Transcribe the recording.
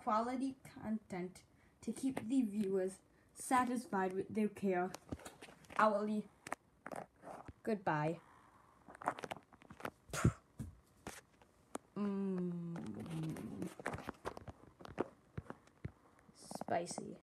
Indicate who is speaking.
Speaker 1: quality content to keep the viewers satisfied with their care hourly. Goodbye. Spicy.